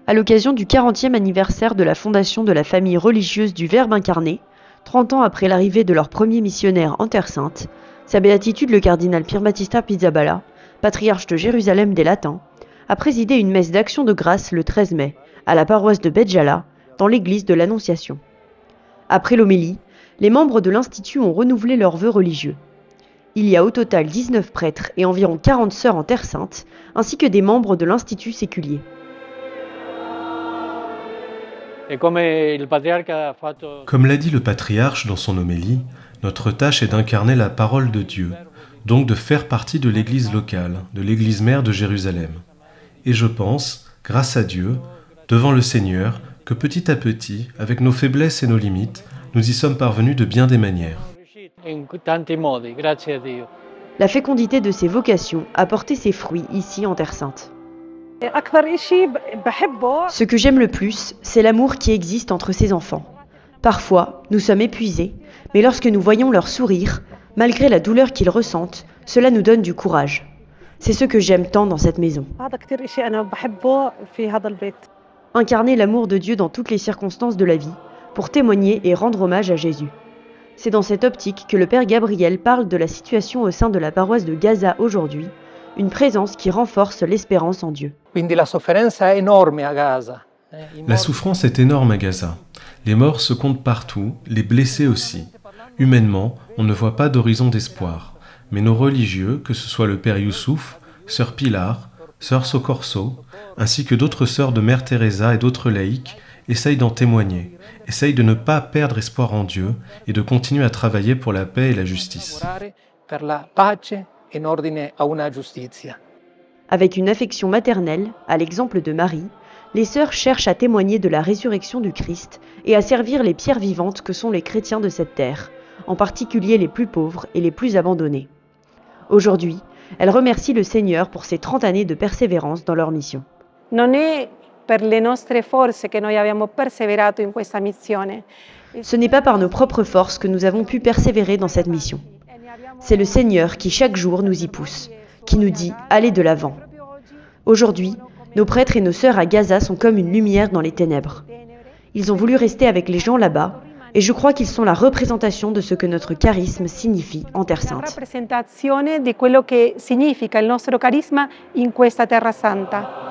À l'occasion du 40e anniversaire de la fondation de la famille religieuse du Verbe incarné, 30 ans après l'arrivée de leur premier missionnaire en Terre Sainte, Sa Béatitude le cardinal Pierbattista Pizzaballa, patriarche de Jérusalem des Latins, a présidé une messe d'action de grâce le 13 mai, à la paroisse de Béjala, dans l'église de l'Annonciation. Après l'homélie, les membres de l'Institut ont renouvelé leurs vœux religieux. Il y a au total 19 prêtres et environ 40 sœurs en Terre Sainte, ainsi que des membres de l'Institut séculier. Comme l'a dit le patriarche dans son homélie, notre tâche est d'incarner la parole de Dieu, donc de faire partie de l'église locale, de l'église mère de Jérusalem. Et je pense, grâce à Dieu, devant le Seigneur, que petit à petit, avec nos faiblesses et nos limites, nous y sommes parvenus de bien des manières. La fécondité de ces vocations a porté ses fruits ici en Terre Sainte. Ce que j'aime le plus, c'est l'amour qui existe entre ces enfants. Parfois, nous sommes épuisés, mais lorsque nous voyons leur sourire, malgré la douleur qu'ils ressentent, cela nous donne du courage. C'est ce que j'aime tant dans cette maison. Incarner l'amour de Dieu dans toutes les circonstances de la vie, pour témoigner et rendre hommage à Jésus. C'est dans cette optique que le Père Gabriel parle de la situation au sein de la paroisse de Gaza aujourd'hui, une présence qui renforce l'espérance en Dieu. La souffrance est énorme à Gaza. Les morts se comptent partout, les blessés aussi. Humainement, on ne voit pas d'horizon d'espoir. Mais nos religieux, que ce soit le Père Youssouf, Sœur Pilar, Sœur Socorso, ainsi que d'autres sœurs de Mère Teresa et d'autres laïcs, essayent d'en témoigner, essayent de ne pas perdre espoir en Dieu et de continuer à travailler pour la paix et la justice. Avec une affection maternelle, à l'exemple de Marie, les sœurs cherchent à témoigner de la résurrection du Christ et à servir les pierres vivantes que sont les chrétiens de cette terre, en particulier les plus pauvres et les plus abandonnés. Aujourd'hui, elles remercient le Seigneur pour ces 30 années de persévérance dans leur mission. Ce n'est pas par nos propres forces que nous avons pu persévérer dans cette mission. C'est le Seigneur qui chaque jour nous y pousse, qui nous dit « Allez de l'avant ». Aujourd'hui, nos prêtres et nos sœurs à Gaza sont comme une lumière dans les ténèbres. Ils ont voulu rester avec les gens là-bas, et je crois qu'ils sont la représentation de ce que notre charisme signifie en Terre Sainte.